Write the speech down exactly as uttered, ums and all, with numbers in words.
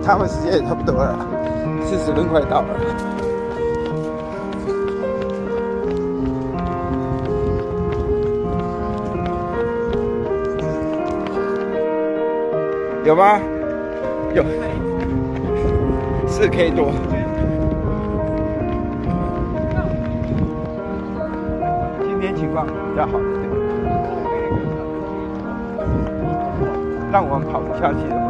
他们时间也差不多了，四十分快到了。有吗？有，四 K 多。今天情况比较好一点，让我们跑不下去了。